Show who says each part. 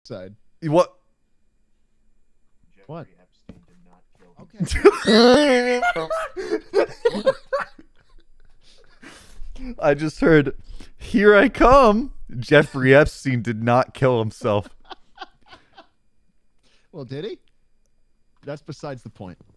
Speaker 1: Side.
Speaker 2: What?
Speaker 3: What?
Speaker 4: Epstein did not kill
Speaker 1: Okay.
Speaker 2: I just heard, "Here I come." Jeffrey Epstein did not kill himself.
Speaker 1: Well, did he? That's besides the point.